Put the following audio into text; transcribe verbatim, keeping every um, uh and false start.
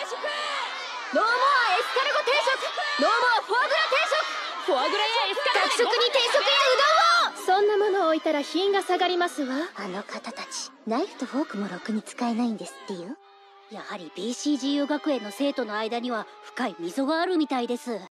ノーモアエスカルゴ定食、ノーモアフォアグラ定食、フォアグラやエスカルゴ、 学食に定食やうどんを。 そんなものを置いたら品が下がりますわ。 あの方たちナイフとフォークもろくに使えないんですってよ。やはり ビーシージーユー 学園の生徒の間には深い溝があるみたいです。